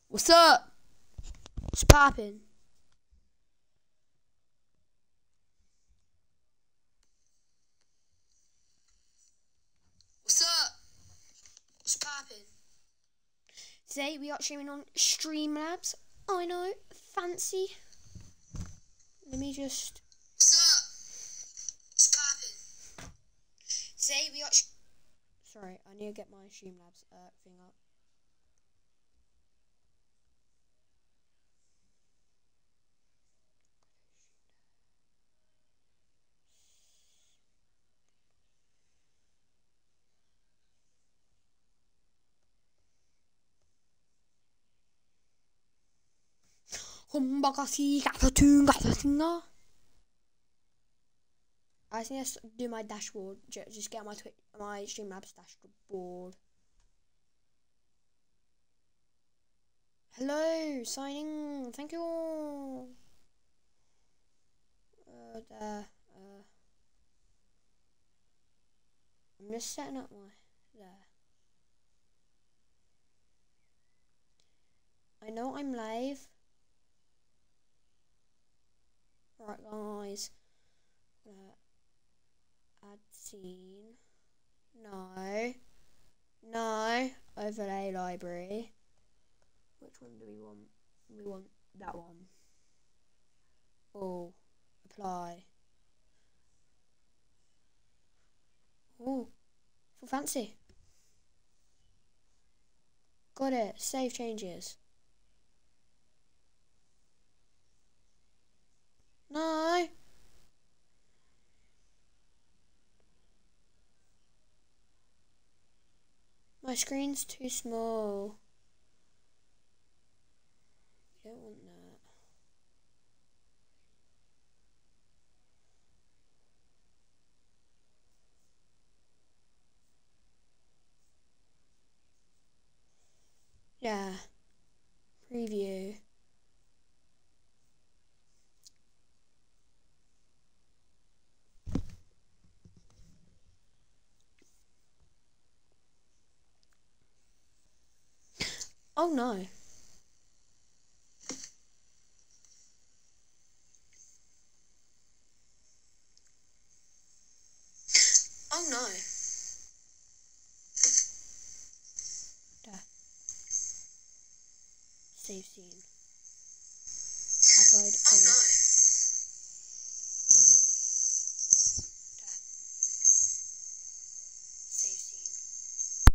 What's up? What's poppin'? What's up? What's poppin'? Today we are streaming on Streamlabs. I know, fancy. Let me just. What's up? What's poppin'? Today we are. Sorry, I need to get my Streamlabs thing up. I just need to do my dashboard. Just get my Streamlabs dashboard. Hello, signing. Thank you. There. I'm just setting up my there. I know I'm live. Right, guys. Add scene. No. No. Overlay library. Which one do we want? We want that one. Oh. Apply. Oh. For fancy. Got it. Save changes. No. My screen's too small. You don't want that. Yeah. Preview. Oh no. Oh no. There. Save scene. Upload. Oh no. Save scene.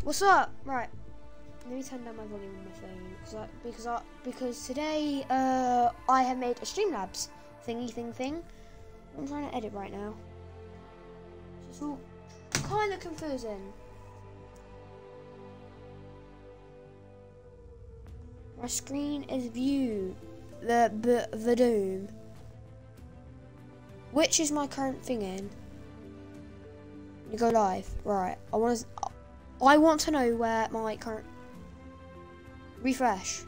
What's up? Right. Let me turn down my volume on my phone because today I have made a Streamlabs thing. I'm trying to edit right now. It's all kind of confusing. My screen is view the Doom, which is my current thing in. You go live, right? I want to know where my current refresh.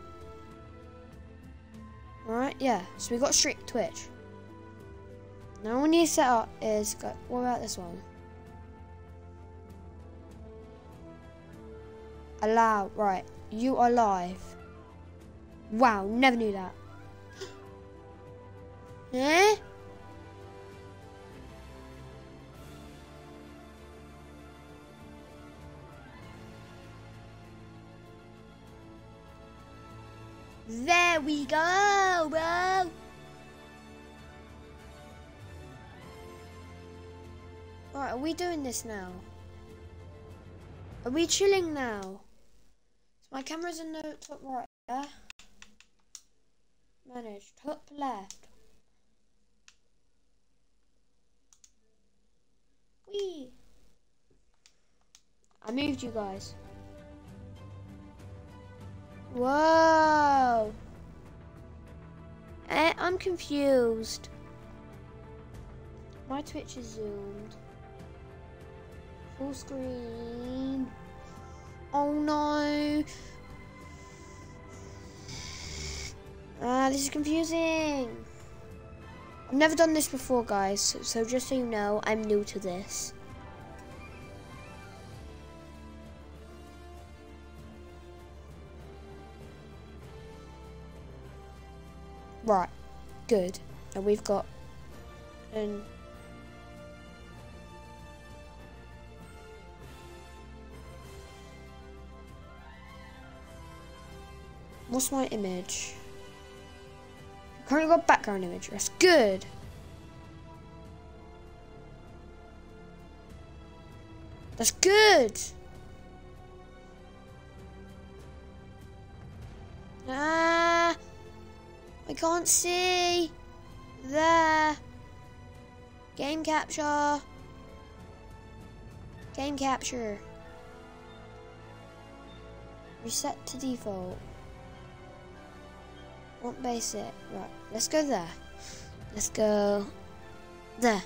All right, yeah. So we got strict Twitch. Now we need to set up is go. What about this one? Allow. Right, you are live. Wow, never knew that. Eh? There we go, bro. Right, are we doing this now? Are we chilling now? So my camera's in the top right, yeah? Manage, top left. Whee! I moved you guys. Whoa! I'm confused. My Twitch is zoomed. Full screen. Oh no! This is confusing. I've never done this before, guys, so just so you know, I'm new to this. Right, good. And we've got what's my image? Currently got background image. That's good. That's good. I can't see. There. Game capture. Game capture. Reset to default. Want basic. Right, let's go there. Let's go there.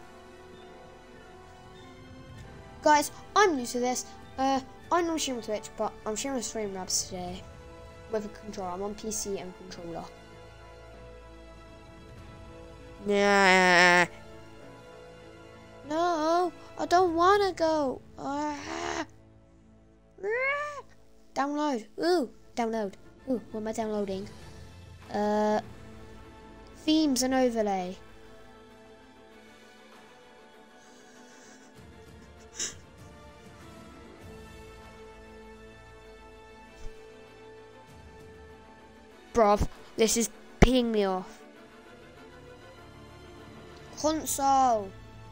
Guys, I'm new to this. I'm not streaming Twitch, but I'm streaming Streamlabs today with a controller. I'm on PC and controller. Nah. No, I don't want to go. Download. Ooh, download. Ooh, what am I downloading? Themes and overlay. Bruv, this is peeing me off. Console.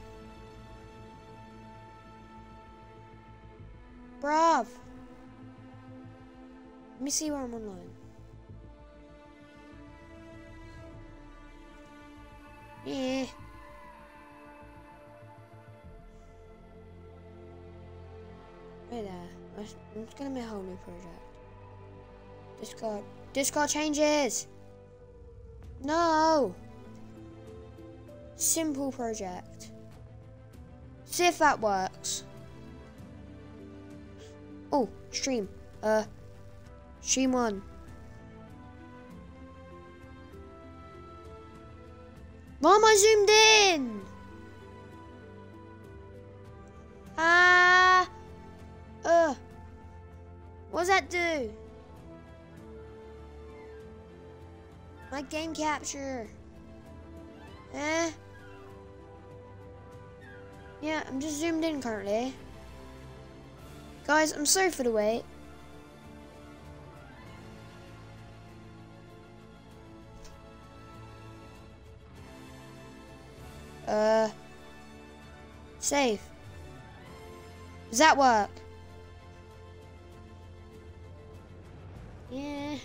Bruv. Let me see where I'm online. Yeah. Right there. I'm just gonna make a whole new project. Discard. Discard changes! No! Simple project. See if that works. Oh, stream. Stream on. Why am I zoomed in? What does that do? My game capture. Yeah, I'm just zoomed in currently. Guys, I'm sorry for the wait. Save. Does that work? Yeah.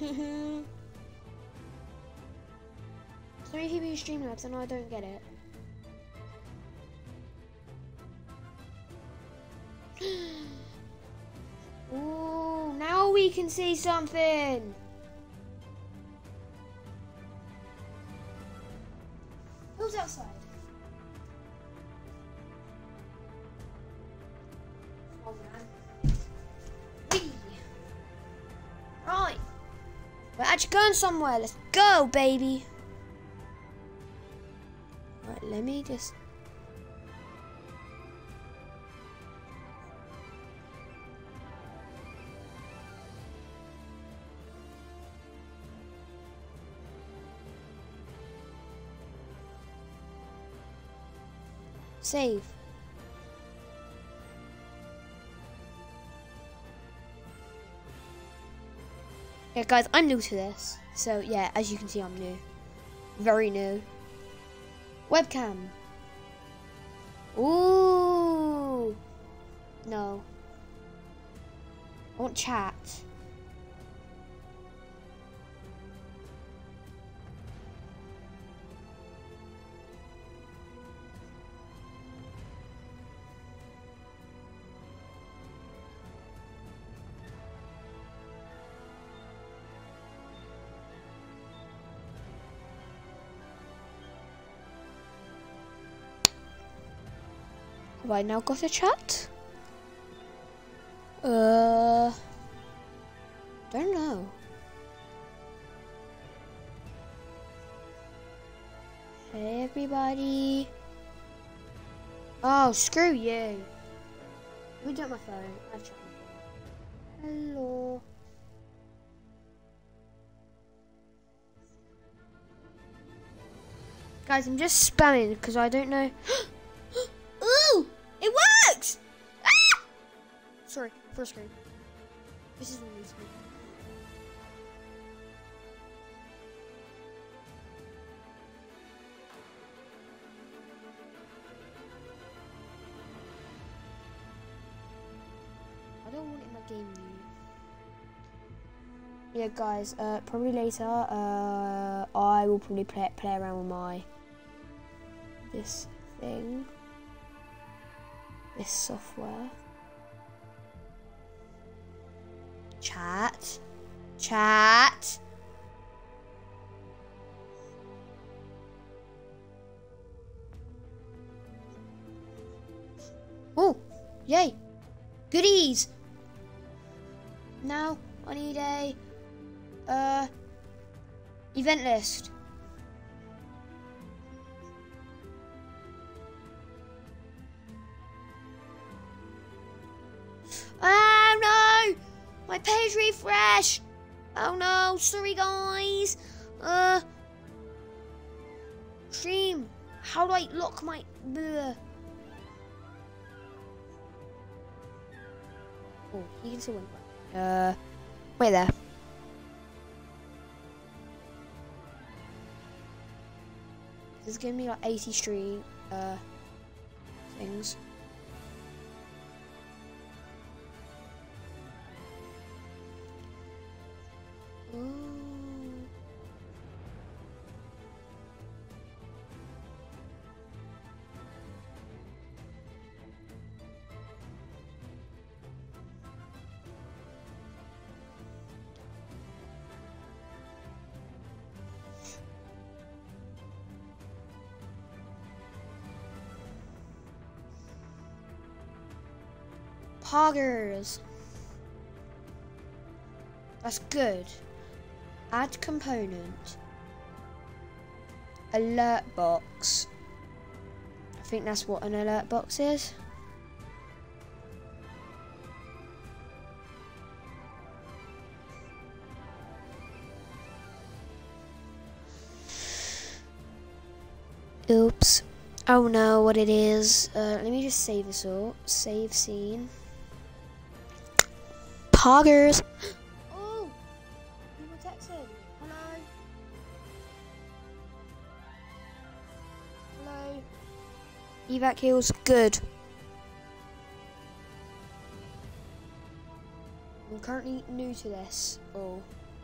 So many people use Streamlabs and I don't get it. Ooh, now we can see something. Who's outside? Oh man. Whee. Right. We're actually going somewhere. Let's go, baby. Right, let me just... Save. Yeah, guys, I'm new to this. So, yeah, as you can see, I'm new. Very new. Webcam. Ooh. No. I want chat. Have I now got a chat? Don't know. Hey everybody. Oh, screw you. Let me do it on my phone. I have chat on my phone. Hello. Guys, I'm just spamming because I don't know. Ooh! It works! Ah! Sorry, first screen. This is the new screen. I don't want it in my game view. Yeah, guys, probably later, I will probably play around with this thing. This software. Chat. Chat. Oh, yay. Goodies. Now I need a event list. Oh no! My page refreshed! Oh no, sorry guys. Stream. How do I lock my bleh. Oh, you can see one. Wait there. This is giving me like 80 stream things. Ooh. Poggers. That's good. Add component. Alert box. I think that's what an alert box is. Oops. Oh no, what it is. Let me just save this all. Save scene. Poggers. Oh, people texted. Hello. Hello. Evac heals. Good. I'm currently new to this. Oh,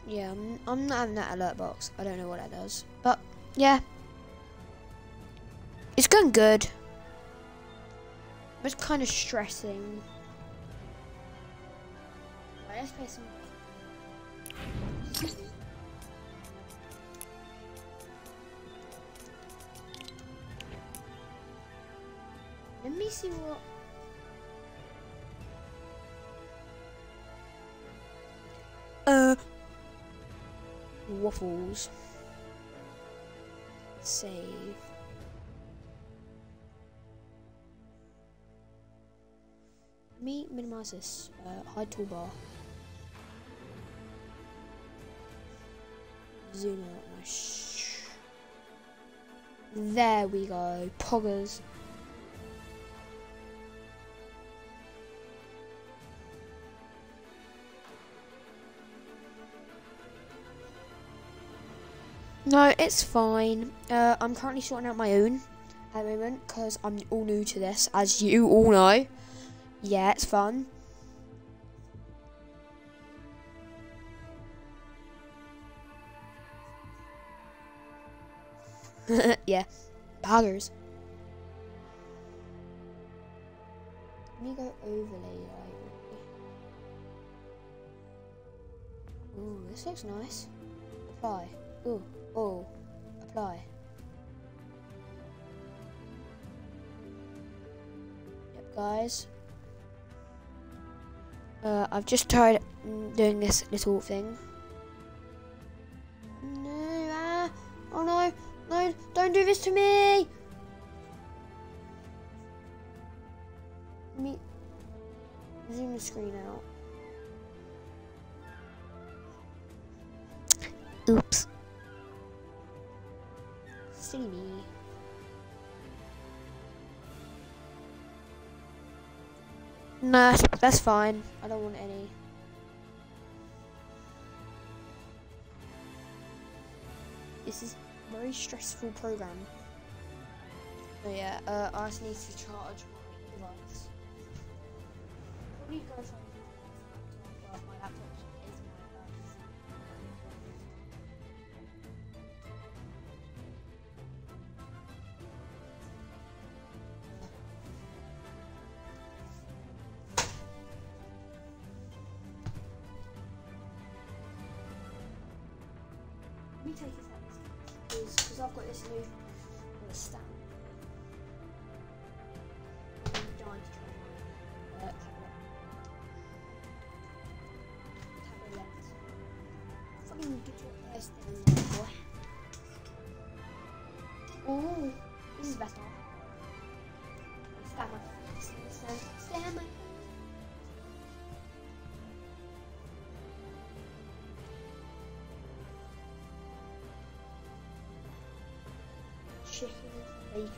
Yeah, I'm not having that alert box. I don't know what that does. But, yeah. It's going good. It's kind of stressing. Right, let's play some... Let me see what... Waffles. Save. Let me minimize this. Hide toolbar. Zoom out. Nice. There we go. Poggers. No, it's fine. I'm currently sorting out my own at the moment because I'm all new to this, as you all know. Yeah, it's fun. Yeah, buggers. Let me go overlay library. Ooh, this looks nice. Apply. Ooh. Oh, apply. Yep, guys. I've just tried doing this little thing. No, oh no, no, don't do this to me! Let me zoom the screen out. Oops. Silly me. Nah, that's fine. I don't want any. This is a very stressful program. Oh yeah, I just need to charge my device. Probably go for my laptop is Let me take this out because I've got this new stand. I'm dying to try my tablet. Fucking get your ass down there, boy. Oh, this is better. Stand my stand my chicken, bacon.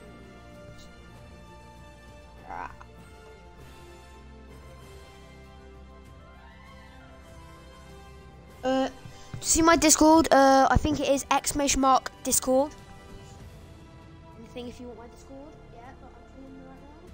See my Discord? I think it is !Discord. Anything if you want my Discord? Yeah, but I'm telling you right now.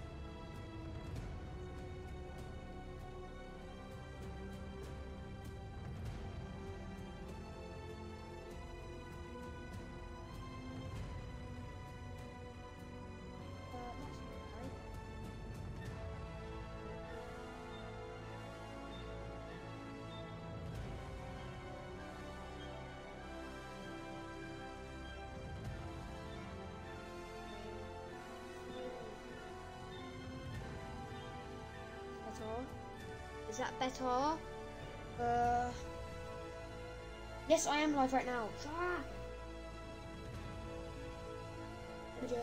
Is that better? Yes, I am live right now. Images,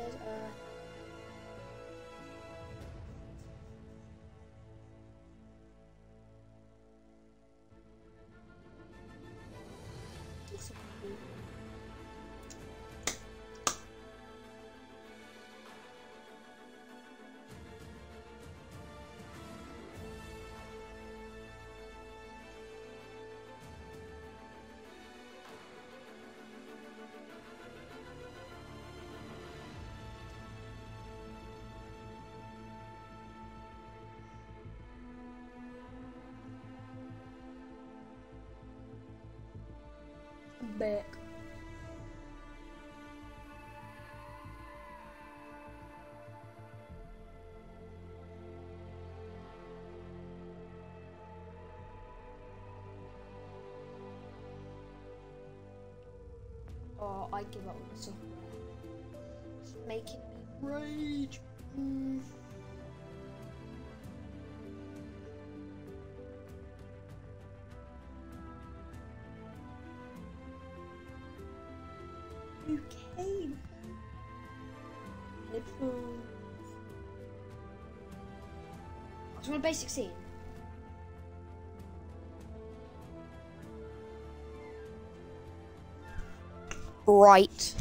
Oh, I give up on the software. It's making me rage. Okay. Headphones. I just want a basic scene. Right.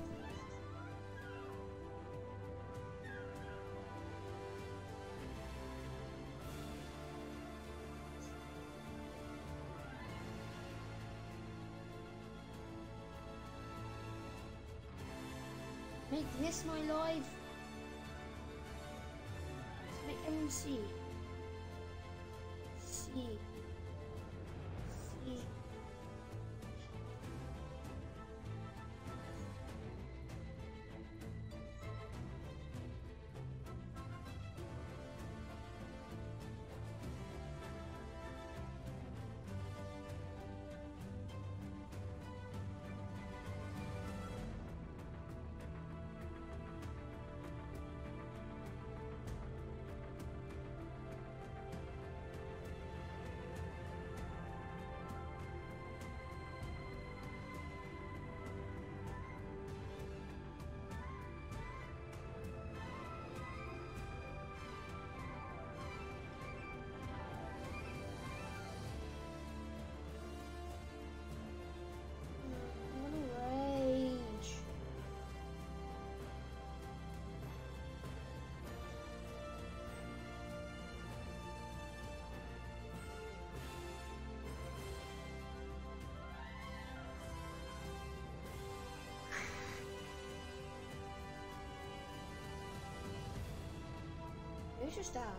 Make this my live. Make everyone see. See. Who's just that?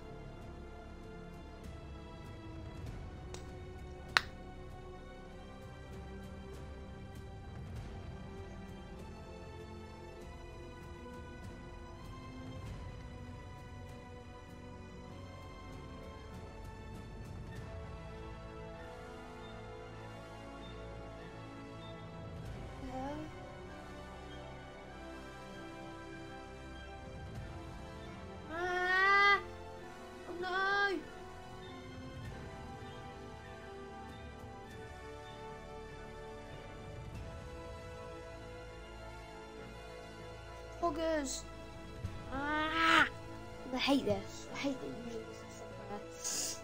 Poggers! Ah! I hate this. I hate that usually this is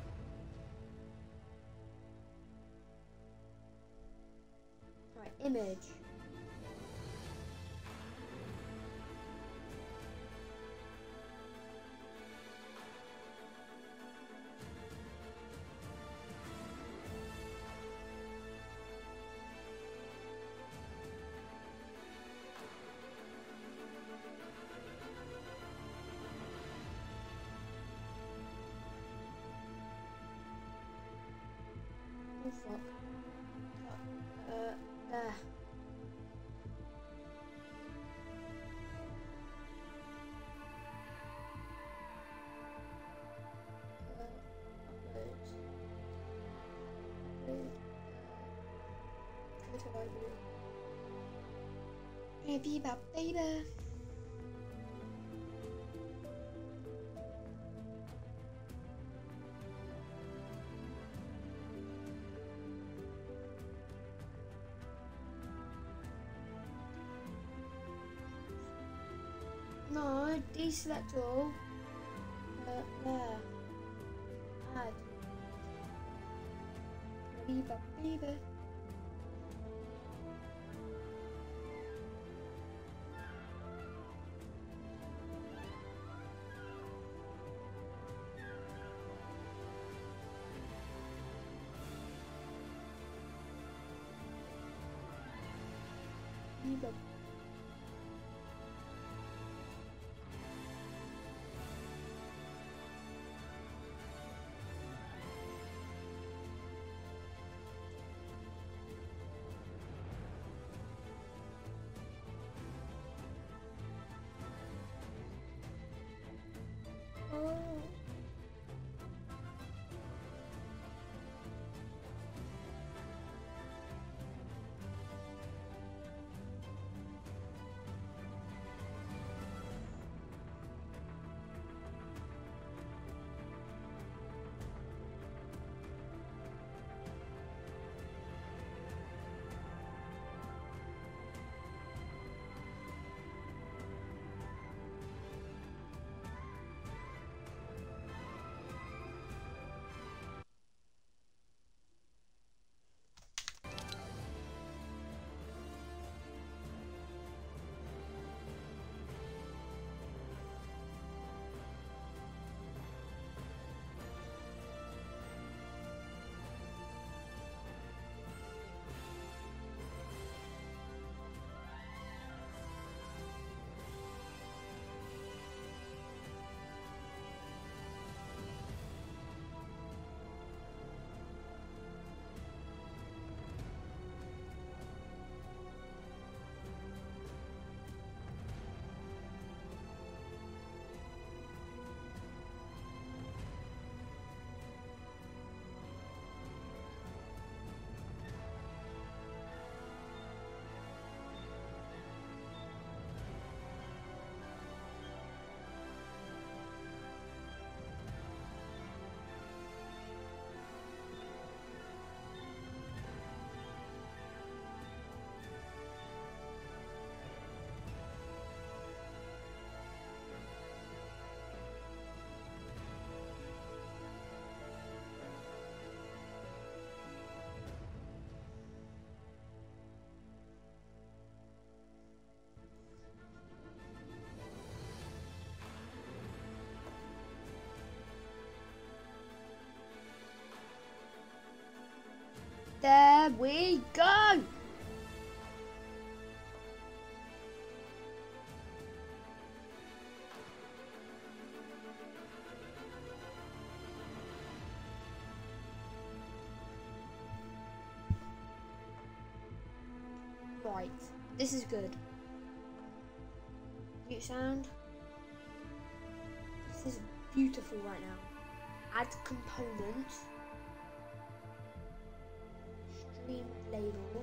somewhere. Right, image. Oh fuck. There. Baby, baby. No, deselect all. There. Add. Baby. Baby. There we go. Right, this is good. Mute sound. This is beautiful right now. Add components. Stream label.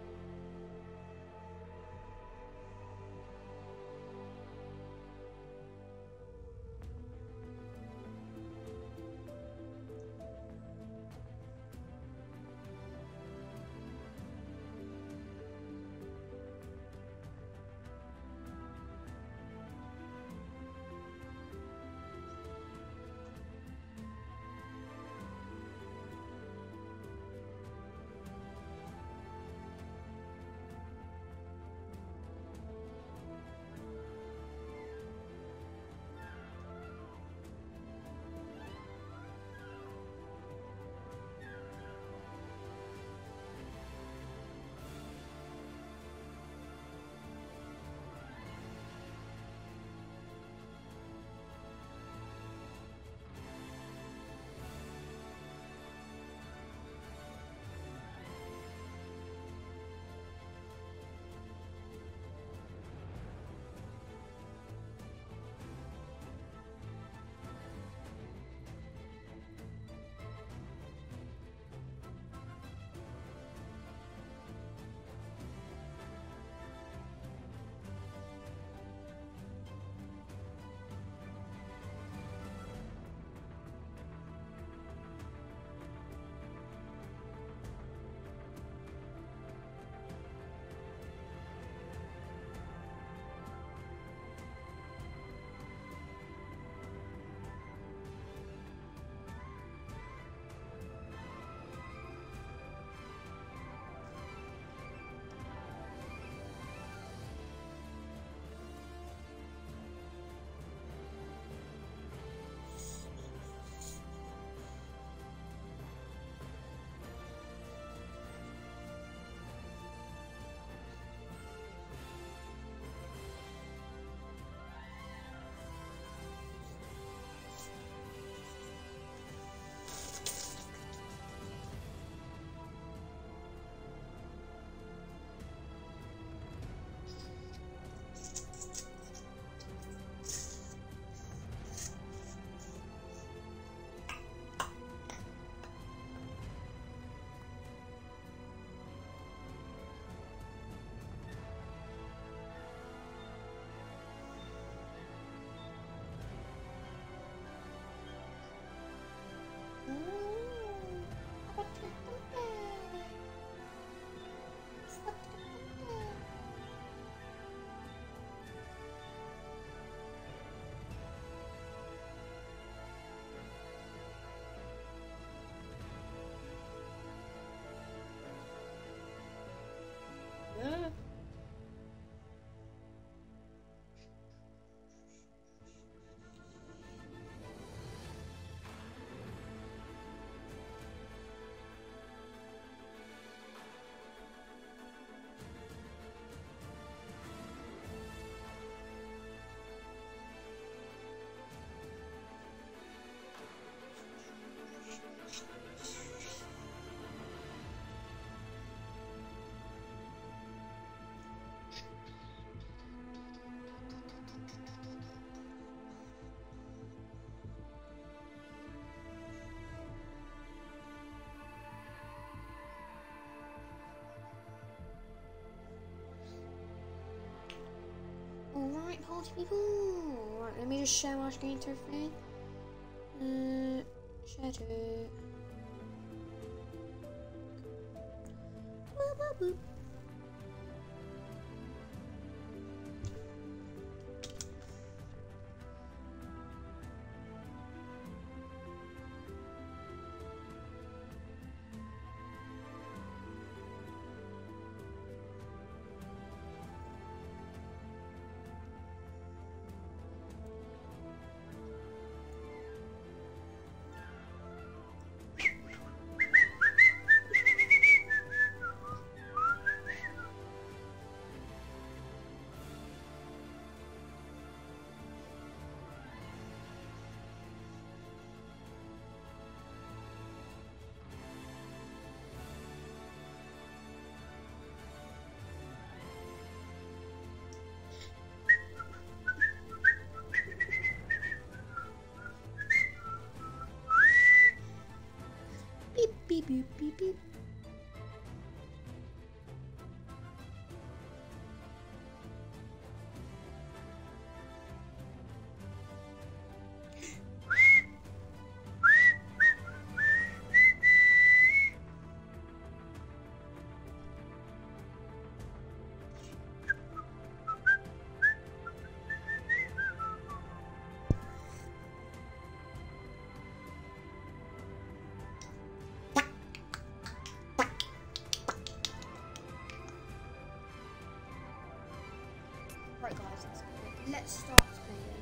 Alright, party people. Right, let me just share my screen to everything. Share to. Boop, boop, boop. beep, beep, beep. Right guys, let's start playing.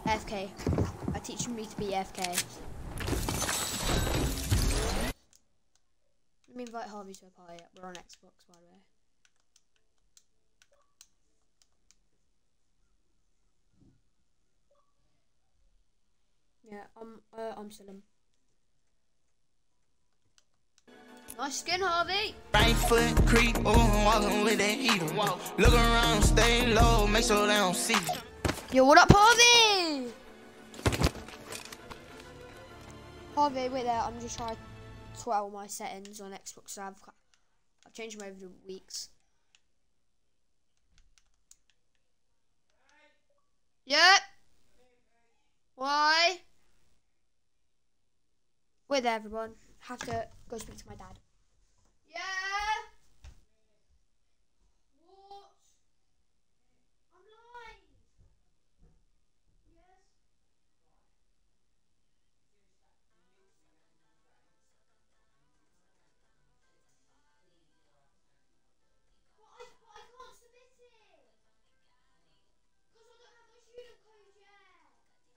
AFK. I'm teaching me to be AFK. Let me invite Harvey to a party. We're on Xbox, by the way. Yeah, I'm still him. Nice skin, Harvey. Right foot creep, oh, walking with that heater. Look around, stay low, make sure they don't see you. Yo, what up, Harvey? Harvey, wait there. I'm just trying to sort out all my settings on Xbox. So I've changed them over the weeks. Yep. Why? Wait there, everyone. Have to go speak to my dad. Yeah. What? I'm live. Yes. But I can't submit it because I don't have my student code yet.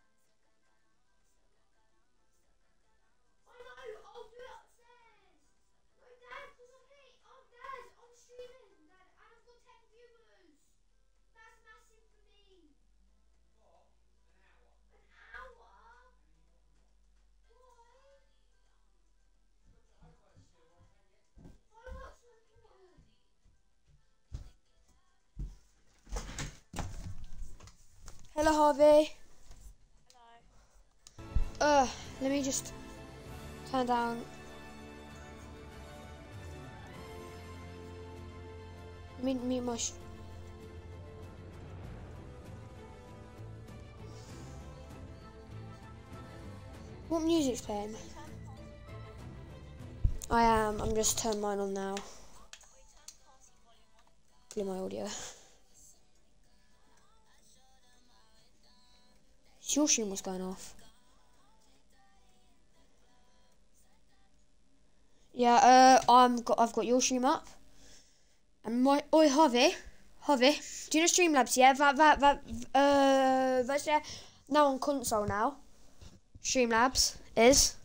I know. I'll do it upstairs. No, Dad, because I'm late. Oh, Dad, I'm streaming, Dad, and I've got 10 viewers. That's massive for me. What? An hour? Why? Fireworks are important. Hello, Harvey. Hello. Let me just turn down. Let me mute my. What music's playing? I am. I'm just turning mine on now. Play my audio. Your stream was going off. Yeah, I've got your stream up. And my Harvey, do you know Streamlabs? Yeah, that's now on console now. Streamlabs is.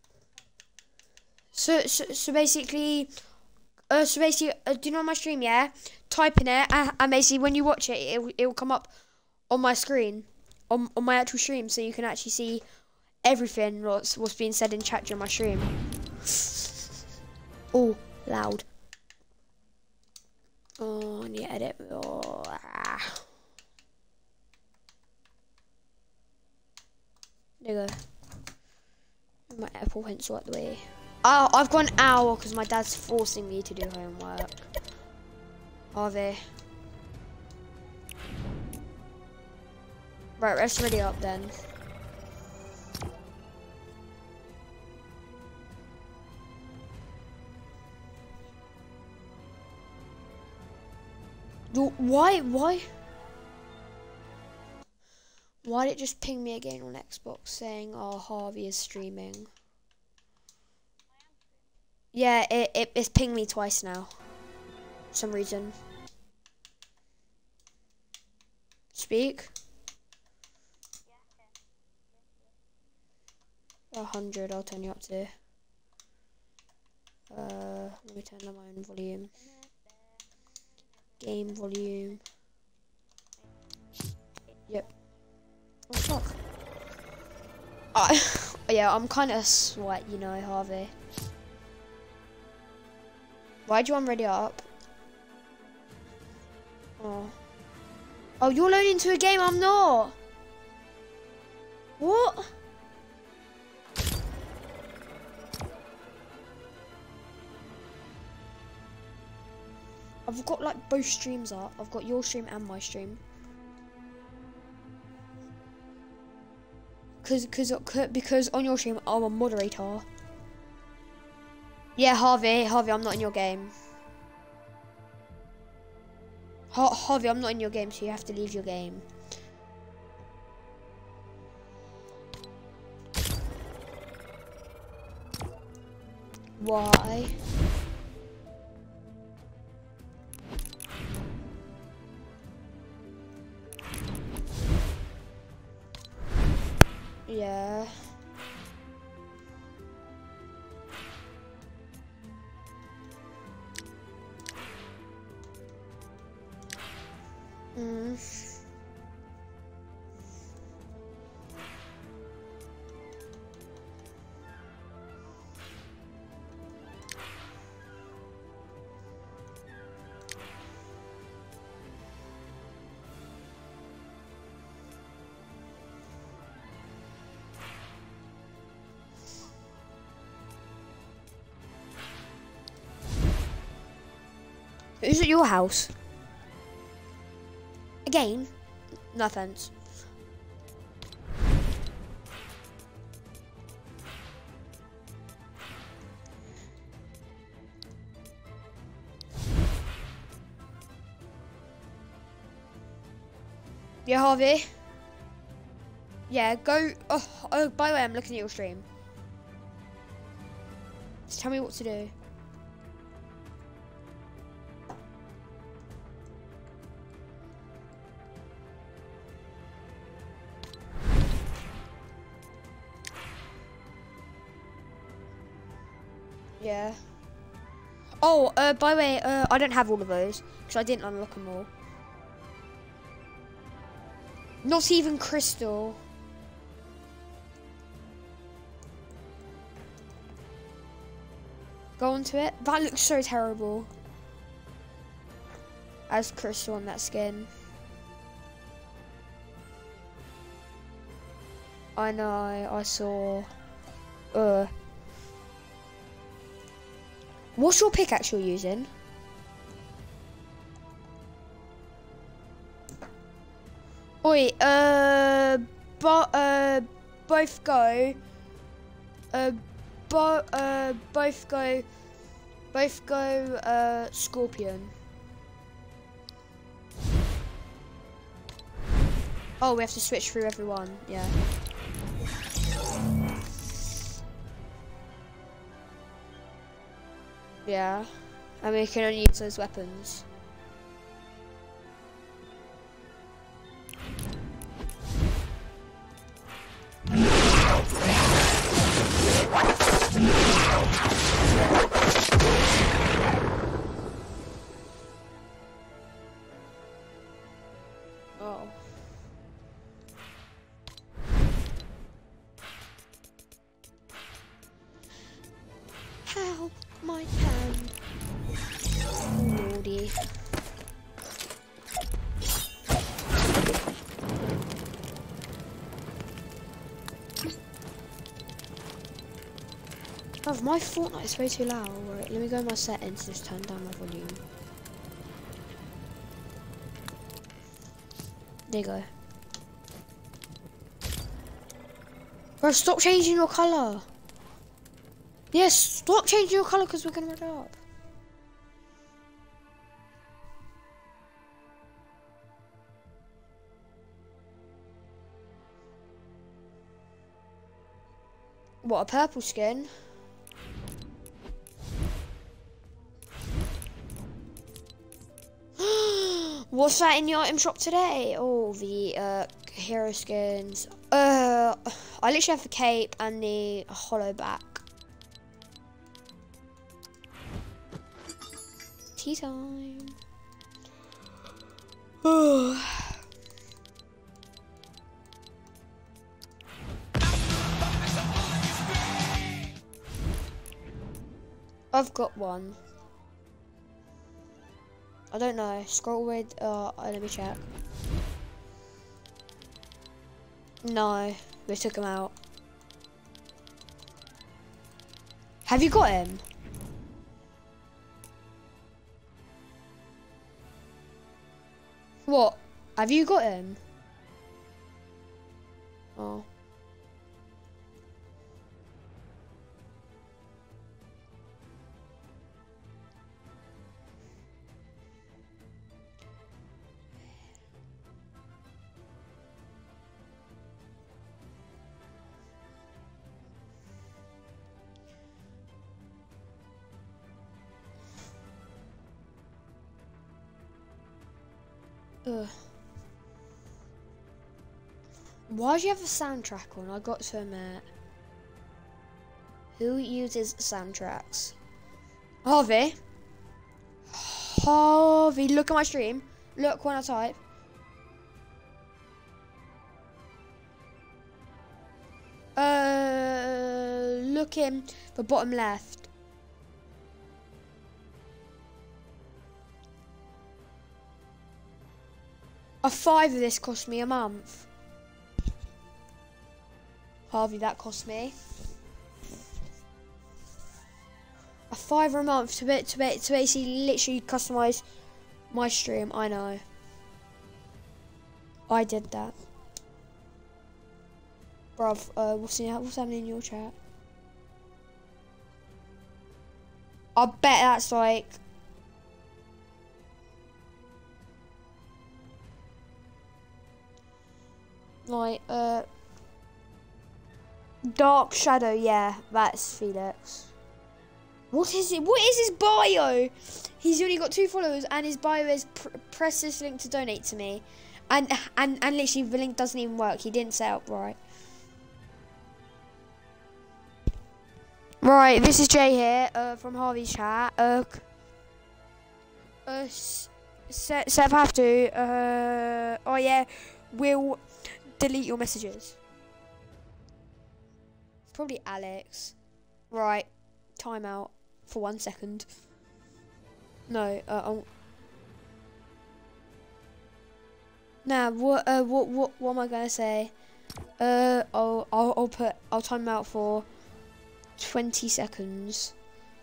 So basically, do you know my stream? Yeah, type in it, and basically when you watch it, it will come up on my screen, on my actual stream, so you can actually see everything what's being said in chat during my stream. Oh, loud. Oh, I need to edit. Oh, There you go. My Apple pencil out the way. Oh, I've got an hour because my dad's forcing me to do homework. Harvey. Right, let's ready up then. Why? Why did it just ping me again on Xbox saying, "Oh, Harvey is streaming"? Yeah, it's pinged me twice now. For some reason. Speak. 100. I'll turn you up to. Let me turn down my own volume. Game volume. Yep. Oh fuck. Yeah, I'm kind of sweat, you know, Harvey. Why'd you unready up? Oh, you're loading into a game. I'm not. What? I've got like both streams up. I've got your stream and my stream. Because on your stream I'm a moderator. Yeah, Harvey, I'm not in your game. Harvey, I'm not in your game, so you have to leave your game. Why? Yeah. Who's at your house? Again? No offense. Yeah, Harvey? Yeah, go. Oh, by the way, I'm looking at your stream. Just tell me what to do. Yeah. Oh, by the way, I don't have all of those because I didn't unlock them all. Not even crystal. Go onto it. That looks so terrible. As crystal on that skin. I know, I saw. What's your pickaxe you're using? Oi, both go. Both go, Scorpion. Oh, we have to switch through everyone, yeah. Yeah, and we can only use those weapons. Oh. Help my hand. Oh, lordy. Oh, my Fortnite is way too loud. Right, let me go in my settings and just turn down my volume. There you go. Bro, stop changing your colour. Yes, stop changing your colour because we're going to run it up. What, a purple skin? What's that in your item shop today? Oh, the hero skins. I literally have the cape and the hollow back. Tea time. I've got one. I don't know. Scroll with. Let me check. No, we took him out. Have you got him? What? Have you got him? Oh. Why do you have a soundtrack on? I got to admit. Who uses soundtracks? Harvey. Harvey, look at my stream. Look when I type. Look in the bottom left. A 5 of this cost me a month. Harvey, that cost me a £5 a month to basically literally customize my stream. I know. I did that. Bruv, what's happening in your chat? I bet that's like... Dark Shadow, yeah, that's Felix. What is it? What is his bio? He's only got 2 followers and his bio is press this link to donate to me. And literally the link doesn't even work. He didn't set up right. Right, this is Jay here from Harvey's chat. Seb have to. Oh yeah, we'll delete your messages. It's probably Alex. Right, timeout for 1 second. No, now what am I gonna say? I'll time out for 20 seconds.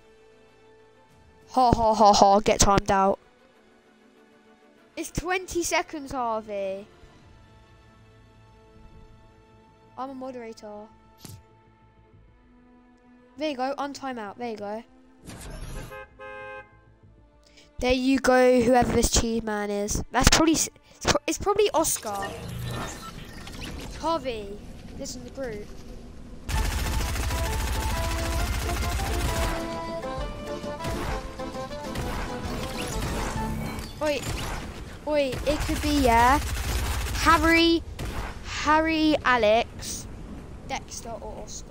Ha ha ha ha, get timed out. It's 20 seconds, Harvey. I'm a moderator. There you go, on timeout, there you go. There you go, whoever this cheese man is. That's probably, it's probably Oscar. Harvey, this is the group. Oi, it could be, yeah, Harry, Alex, Dexter or Oscar.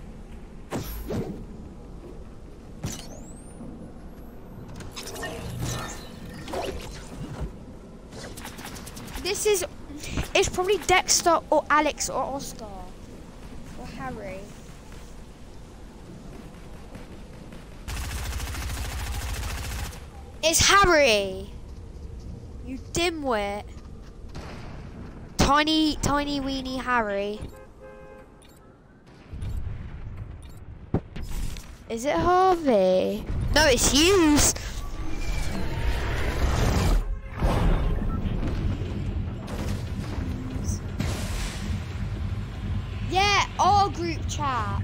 It's probably Dexter or Alex or Oscar or Harry. It's Harry. You dimwit. Tiny weeny Harry. Is it Harvey? No, it's Hughes. Yeah, our group chat.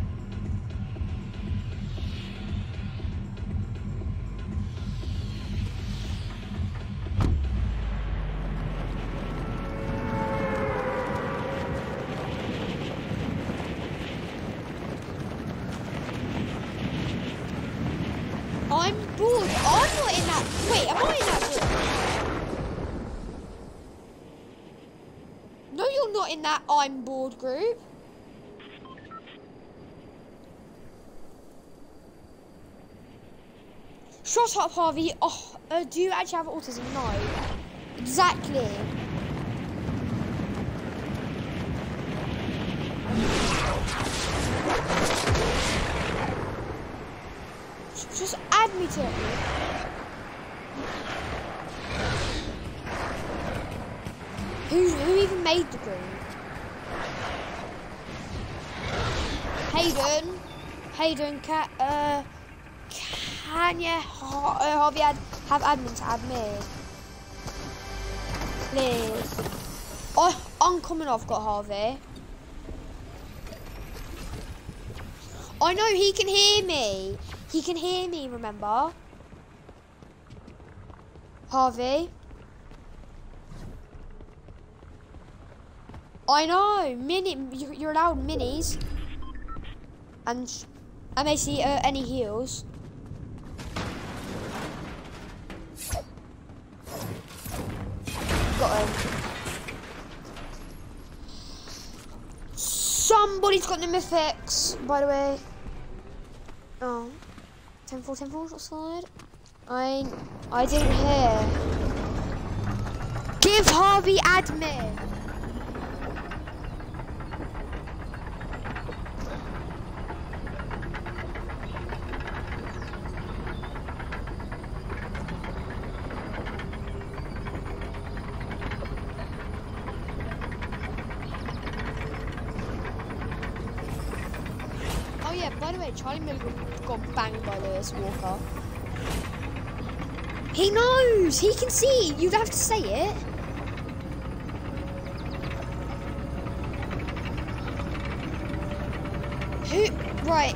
I'm bored. I'm not in that. Wait, am I in that group? No, you're not in that I'm bored group. Shut up, Harvey. Oh, do you actually have autism? No. Exactly. Just add me to it. Who even made the group? Hayden, can you, Harvey, have admin to add me? Please. Oh, uncommon I've got Harvey. I know, he can hear me. He can hear me, remember? Harvey. I know, you're allowed minis. And basically any heals. Got him. Somebody's got the mythics, by the way. Oh. 10-4, slide. I didn't hear. Give Harvey admin. Oh yeah, by the way, Charlie Milligan got banged by Lewis Walker. He knows! He can see! You'd have to say it. Who? Right,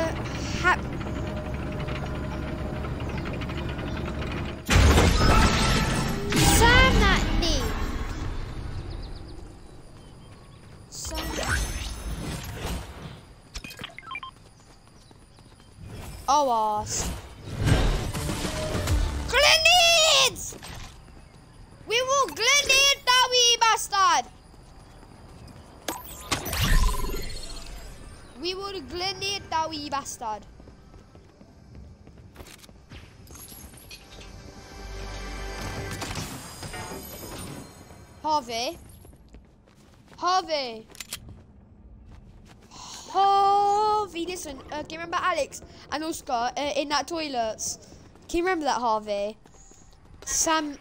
Sam that knee! Oh, arse. Grenades! We will grenade that wee bastard! We will grenade that wee bastard. Harvey. Harvey, listen, can you remember Alex and Oscar in that toilets? Can you remember that, Harvey? Sam,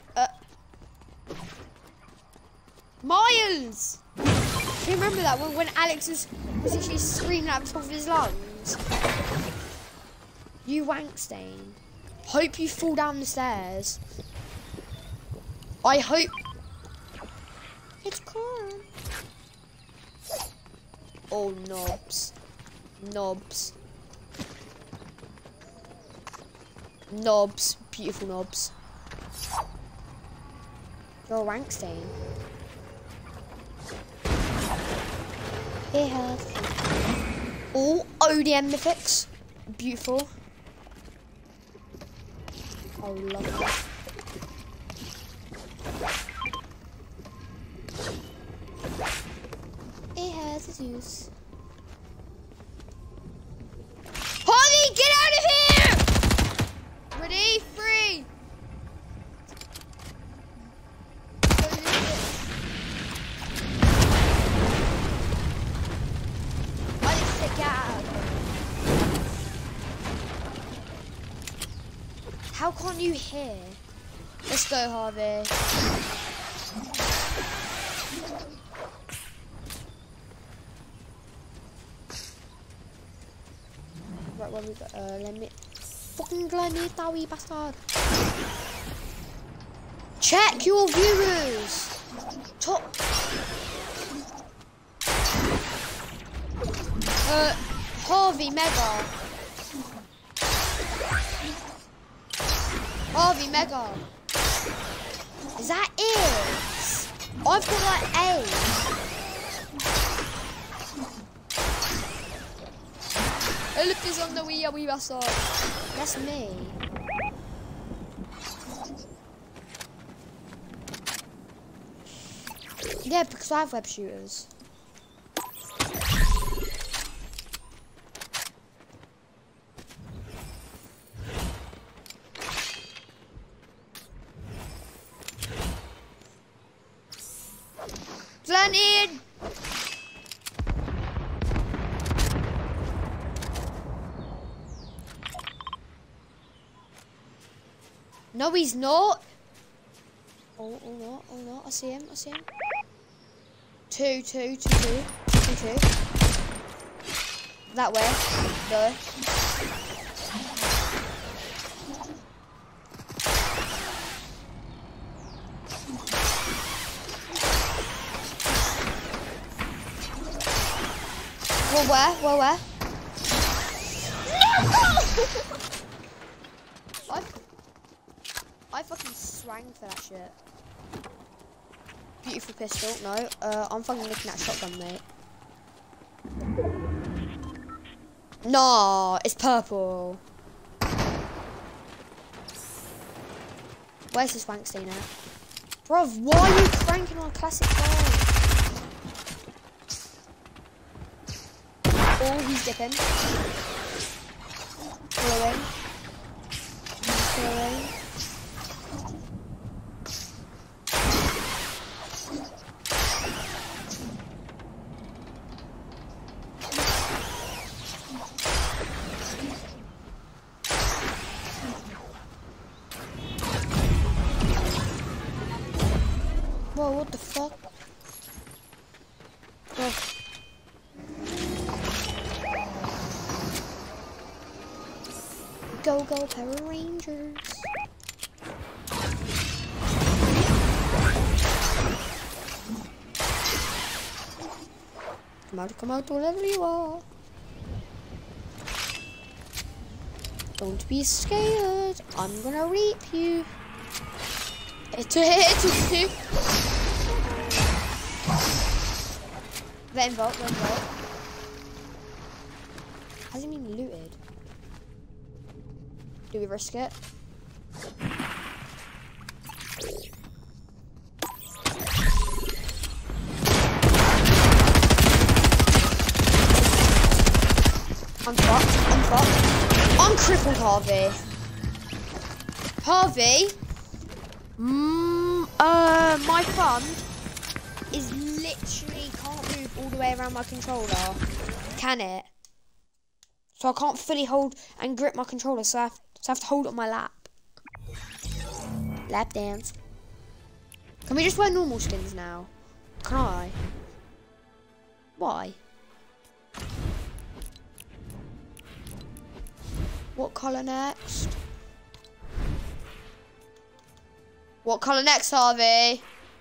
Miles! Can you remember that when Alex was literally screaming at the top of his lungs? You wank stain. Hope you fall down the stairs. I hope. It's calm. Oh, knobs. Knobs. Beautiful knobs. You're a wank stain. It hurts. All ODM mythics. Beautiful. Oh, lovely. It has its use. Harvey, get out of here! Ready? 3. How can't you hear? Let's go, Harvey. Right, where we go? Let me fucking grenade that wee bastard. Check your viewers. Top. Harvey Mega. Harvey Mega. Is that it? I've got like 8. Olympus on the wee bastard. That's me. Yeah, because I have web shooters. Planted! No, he's not. Oh no, I see him. 2. That way. No. Well, where? No! I fucking swang for that shit. Beautiful pistol. No, I'm fucking looking at shotgun, mate. No, it's purple. Where's this wank stain at? Bruv, why are you cranking on classic phone? Oh, he's dipping. Following. Following. Whoa, what the fuck? Oh. Go, go, Power Rangers. Come out, wherever you are. Don't be scared. I'm gonna reap you. It's a hit. Let him vote, let him vote. Hasn't been looted. Do we risk it? I'm fucked. I'm crippled, Harvey. Harvey? My thumb is literally can't move all the way around my controller. Can it? So I can't fully hold and grip my controller, so I have to hold it on my lap. Lap dance. Can we just wear normal skins now? Can I? Why? What colour next? What colour next, Harvey?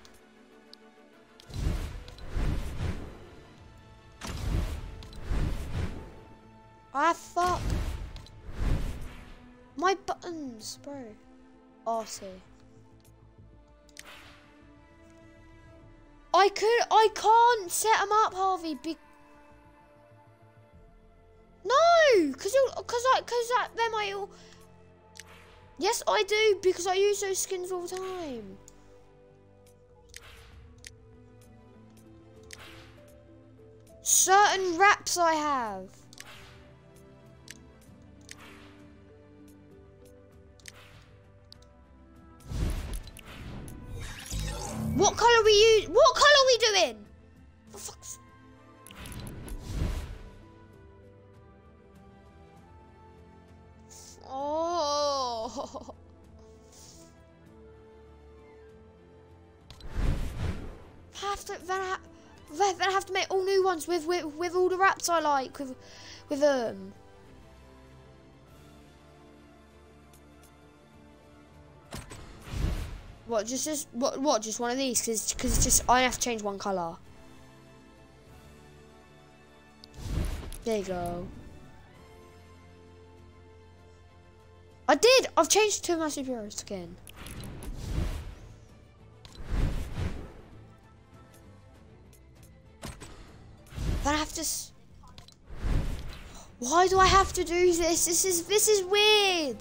Ah, fuck. My buttons, bro. Arsey. I can't set them up, Harvey. No, because then I. Yes, I do, because I use those skins all the time. Certain wraps I have. What colour we use? What colour are we doing? For fuck's... Oh. Then I have to make all new ones with all the wraps I like with What just one of these? Because it's just I have to change one colour. There you go. I did. I've changed to my superhero skin. But I have to. Why do I have to do this? This is weird.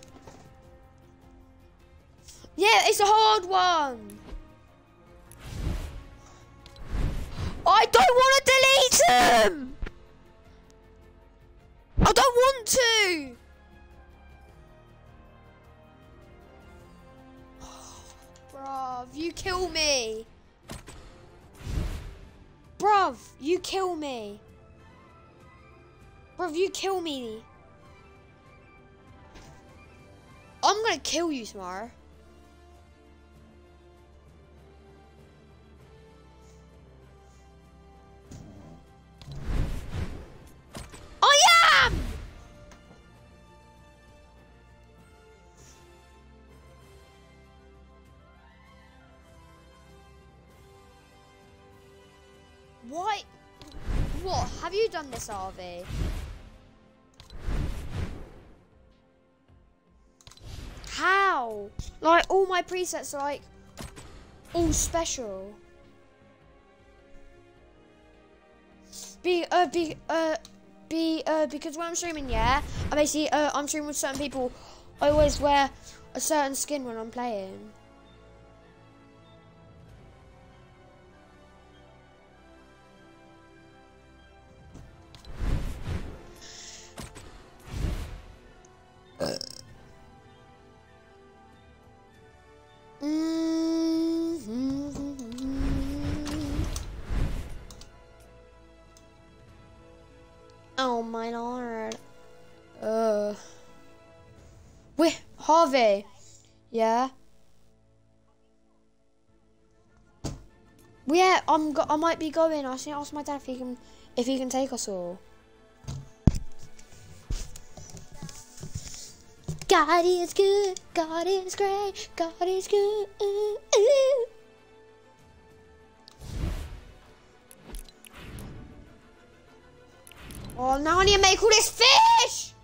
Yeah, it's a hard one. I don't want to delete them. I don't want to. Bruv, you kill me. Bruv, you kill me. Bruv, you kill me. I'm gonna kill you tomorrow. I am! Why? What? Have you done this, RV? How? Like, all my presets are, like, all special. Because when I'm streaming, yeah, I basically, I'm streaming with certain people. I always wear a certain skin when I'm playing. my lord. Wait, Harvey. Yeah. Well, yeah, I might be going. I should ask my dad if he can take us all. God is good. God is great. God is good. Oh, now I need to make all this fish!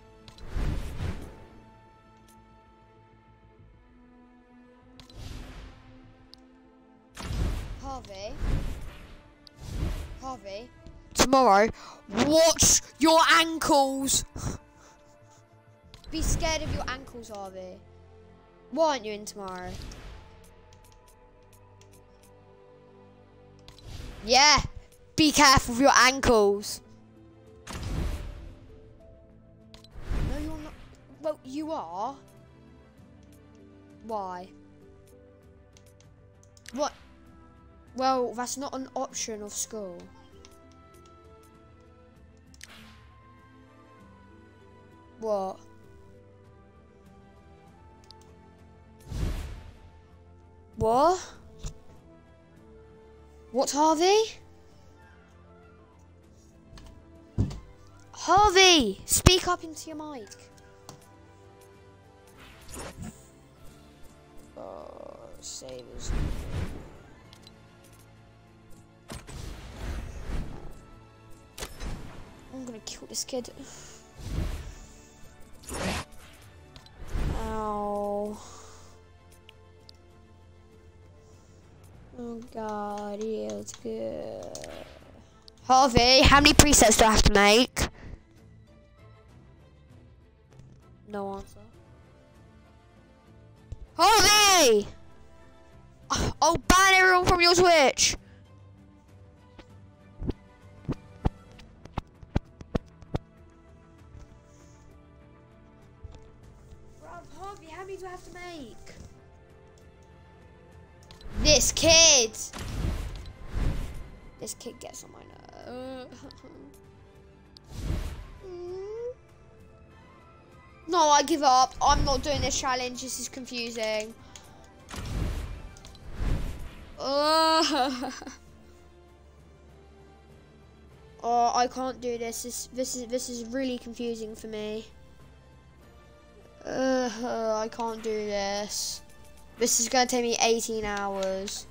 Harvey. Tomorrow, watch your ankles! Be scared of your ankles, Harvey. Why aren't you in tomorrow? Yeah, be careful of your ankles. No, you're not. Well, you are. Why? What? Well, that's not an option of school. What? What? What, Harvey? Harvey! Speak up into your mic. Oh, save us. I'm gonna kill this kid. Ow. Oh God, it's good. Harvey, how many presets do I have to make? No answer. Harvey! I'll ban everyone from your Twitch. Harvey, how many do I have to make? This kid! This kid gets on my nerves. No, I give up. I'm not doing this challenge. This is confusing. Oh, I can't do this. This is really confusing for me. I can't do this. This is gonna take me 18 hours.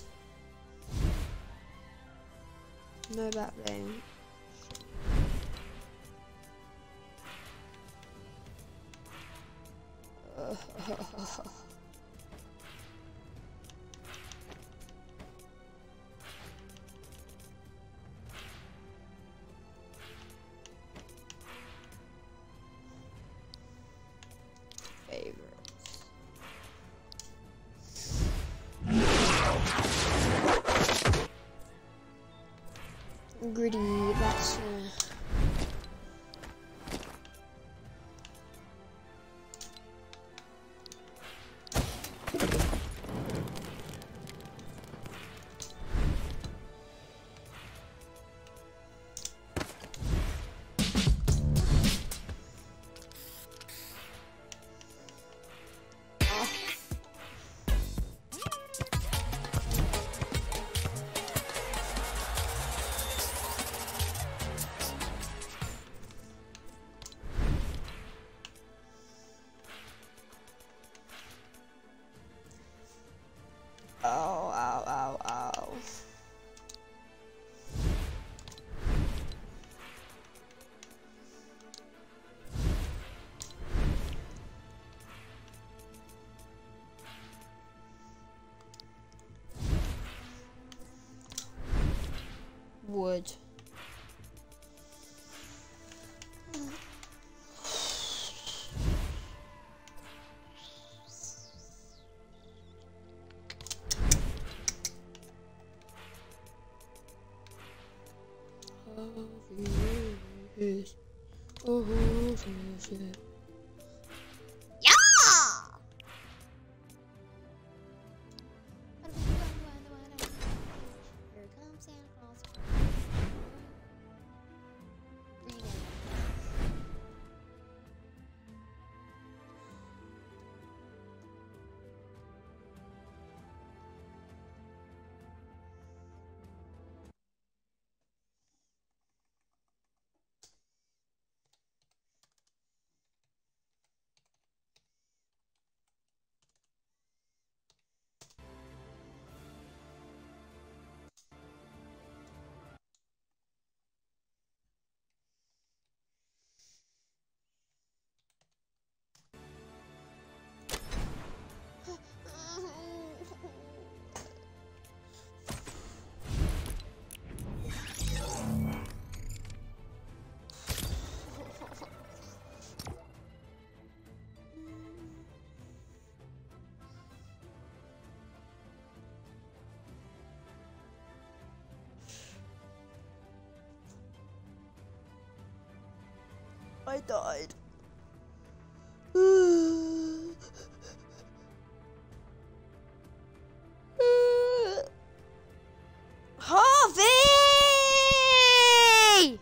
No backbling. Gritty, that's ow. Wood. I died. Harvey!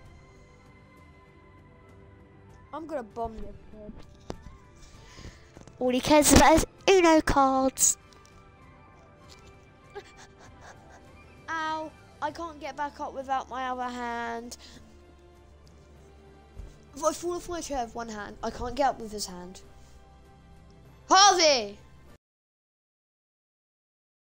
I'm gonna bomb this kid. All he cares about is Uno cards. Ow, I can't get back up without my other hand. If I fall off my chair with one hand, I can't get up with his hand. Harvey!